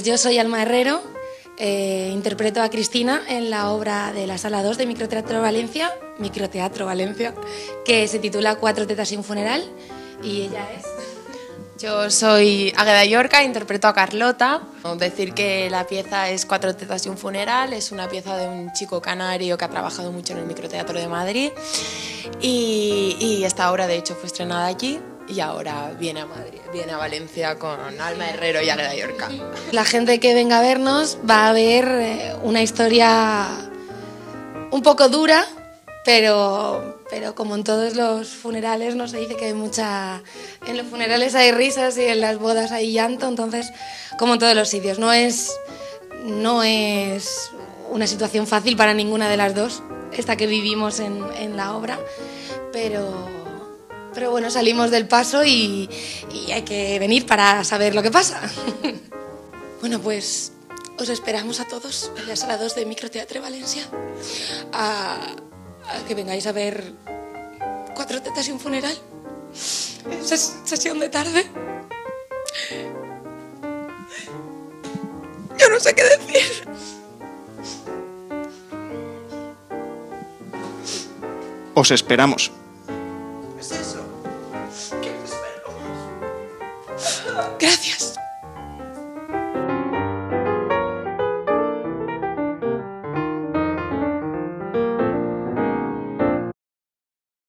yo soy Alma Herrero, interpreto a Cristina en la obra de la Sala 2 de Microteatro Valencia, que se titula Cuatro tetas y un funeral, y ella es... Yo soy Águeda Llorca, interpreto a Carlota. Decir que la pieza es Cuatro tetas y un funeral, es una pieza de un chico canario que ha trabajado mucho en el Microteatro de Madrid y esta obra de hecho fue estrenada allí y ahora viene a Madrid, viene a Valencia con Alma Herrero y Águeda Llorca. La gente que venga a vernos va a ver una historia un poco dura, pero como en todos los funerales no se dice que hay mucha... En los funerales hay risas y en las bodas hay llanto, entonces como en todos los sitios. No es una situación fácil para ninguna de las dos, esta que vivimos en la obra, pero bueno, salimos del paso y hay que venir para saber lo que pasa. Bueno, pues os esperamos a todos en la Sala 2 de Microteatro Valencia a que vengáis a ver Cuatro tetas y un funeral. Sesión de tarde. Yo no sé qué decir. Os esperamos. ¿Es eso? ¿Qué os esperamos? Gracias.